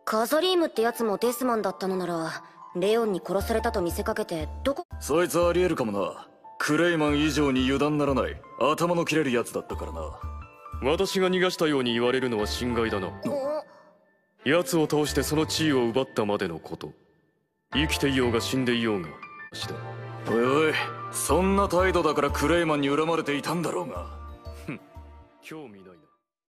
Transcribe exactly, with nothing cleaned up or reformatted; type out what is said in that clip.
カザリームってやつもデスマンだったのなら、レオンに殺されたと見せかけてどこ。 そいつはありえるかもな。クレイマン以上に油断ならない頭の切れるやつだったからな。 私が逃がしたように言われるのは心外だな。奴を倒してその地位を奪ったまでのこと。生きていようが死んでいようがしだ。 おいおい、そんな態度だからクレイマンに恨まれていたんだろうが。 ふん、興味ないな。